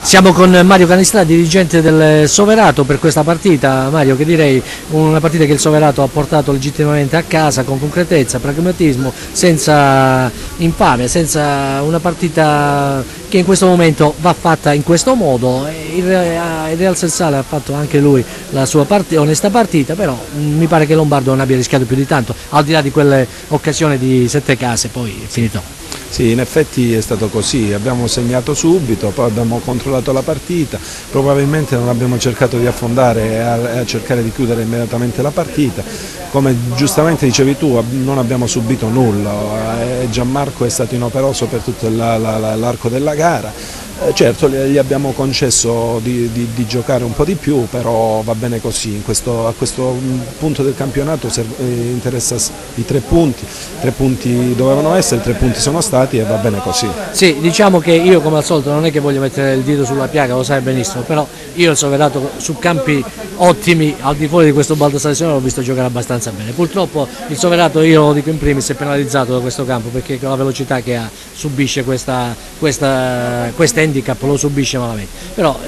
Siamo con Mario Canistrà, dirigente del Soverato per questa partita. Mario, che direi una partita che il Soverato ha portato legittimamente a casa con concretezza, pragmatismo, senza infamia, senza una partita che in questo momento va fatta in questo modo. Il Real Sensale ha fatto anche lui la sua onesta partita, però mi pare che Lombardo non abbia rischiato più di tanto, al di là di quelle occasioni di 7 case, poi è finito. Sì, in effetti è stato così, abbiamo segnato subito, poi abbiamo controllato la partita, probabilmente non abbiamo cercato di affondare e a cercare di chiudere immediatamente la partita, come giustamente dicevi tu non abbiamo subito nulla, Gianmarco è stato inoperoso per tutto l'arco della gara. Certo, gli abbiamo concesso di giocare un po' di più, però va bene così, a questo punto del campionato interessa i 3 punti dovevano essere, 3 punti sono stati e va bene così. Sì, diciamo che io come al solito non è che voglio mettere il dito sulla piaga, lo sai benissimo, però io il Soverato su campi ottimi, al di fuori di questo Baldassarre l'ho visto giocare abbastanza bene. Purtroppo il Soverato, io lo dico in primis, è penalizzato da questo campo perché con la velocità che ha subisce questa handicap, lo subisce malamente, però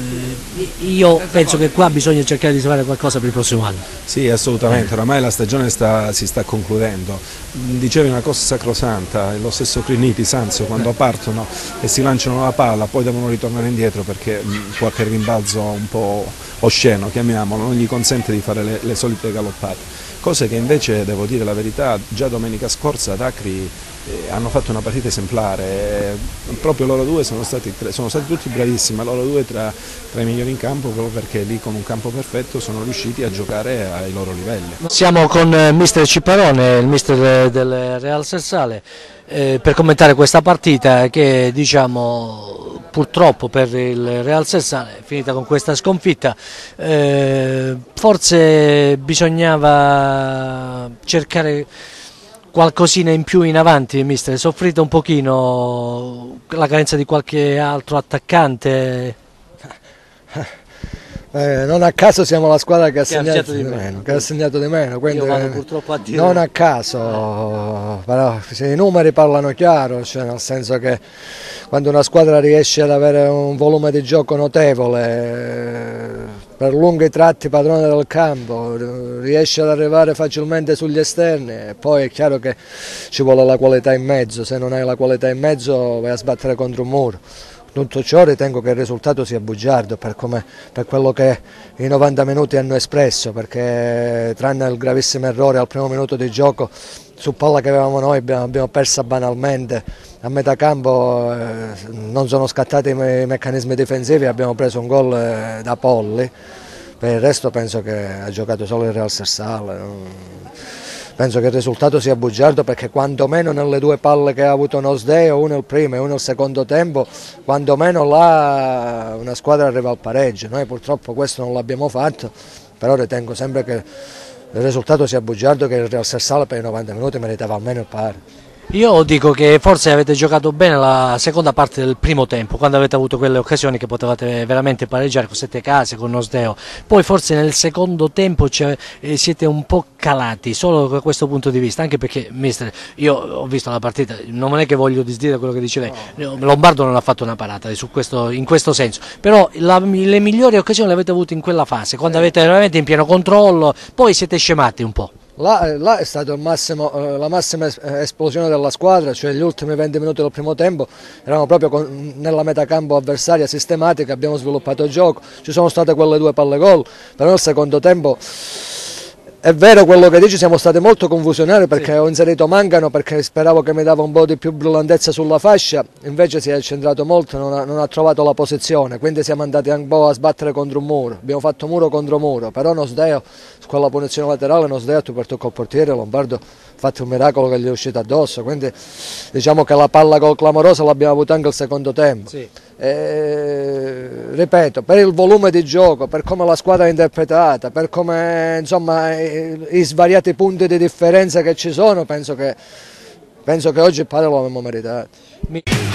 io penso che qua bisogna cercare di fare qualcosa per il prossimo anno. Sì, assolutamente, oramai la stagione si sta concludendo. Dicevi una cosa sacrosanta, lo stesso Criniti, Sanzio, quando partono e si lanciano la palla poi devono ritornare indietro perché qualche rimbalzo un po' osceno, chiamiamolo, non gli consente di fare le solite galoppate. Cose che invece, devo dire la verità, già domenica scorsa ad Acri hanno fatto una partita esemplare, proprio loro due sono stati tutti bravissimi, loro due tra i migliori in campo, proprio perché lì con un campo perfetto sono riusciti a giocare ai loro livelli. Siamo con mister Ciparone, il mister del Real Sensale, per commentare questa partita che, diciamo, purtroppo per il Real Sensale è finita con questa sconfitta. Forse bisognava cercare qualcosina in più in avanti, mister, soffrite un pochino la carenza di qualche altro attaccante? Non a caso siamo la squadra che ha segnato di meno, quindi io vado purtroppo a dire non a caso, però i numeri parlano chiaro, cioè nel senso che quando una squadra riesce ad avere un volume di gioco notevole, per lunghi tratti padrone del campo, riesce ad arrivare facilmente sugli esterni, e poi è chiaro che ci vuole la qualità in mezzo, se non hai la qualità in mezzo vai a sbattere contro un muro. Tutto ciò ritengo che il risultato sia bugiardo per quello che i 90 minuti hanno espresso, perché tranne il gravissimo errore al primo minuto di gioco su palla che avevamo noi abbiamo persa banalmente, a metà campo non sono scattati i meccanismi difensivi, abbiamo preso un gol da polli, per il resto penso che ha giocato solo il Real Sensale. Penso che il risultato sia bugiardo perché quantomeno nelle 2 palle che ha avuto Nosdeo, uno il primo e uno il secondo tempo, quantomeno là una squadra arriva al pareggio. Noi purtroppo questo non l'abbiamo fatto, però ritengo sempre che il risultato sia bugiardo, che il Real Sensale per i 90 minuti meritava almeno il pari. Io dico che forse avete giocato bene la seconda parte del primo tempo, quando avete avuto quelle occasioni che potevate veramente pareggiare con 7 case, con Nosdeo. Poi forse nel secondo tempo siete un po' calati, solo da questo punto di vista, anche perché, mister, io ho visto la partita, non è che voglio disdire quello che diceva, no. Lombardo non ha fatto una parata in questo senso, però le migliori occasioni le avete avute in quella fase, quando avete veramente in pieno controllo, poi siete scemati un po'. Là è stata la massima esplosione della squadra, cioè gli ultimi 20 minuti del primo tempo eravamo proprio nella metacampo avversaria sistematica, abbiamo sviluppato il gioco, ci sono state quelle 2 palle gol, però nel secondo tempo è vero quello che dici, siamo stati molto confusionari perché ho inserito Mangano perché speravo che mi dava un po' di più brillantezza sulla fascia, invece si è accentrato molto, non ha trovato la posizione, quindi siamo andati un po' a sbattere contro un muro, abbiamo fatto muro contro muro, però Nosdeo, su quella punizione laterale Nosdeo tu per tocco al portiere, Lombardo ha fatto un miracolo che gli è uscito addosso, quindi diciamo che la palla gol clamorosa l'abbiamo avuta anche il secondo tempo. Sì. Ripeto, per il volume di gioco, per come la squadra è interpretata, per come insomma i svariati punti di differenza che ci sono, penso che oggi il pari lo abbiamo meritato.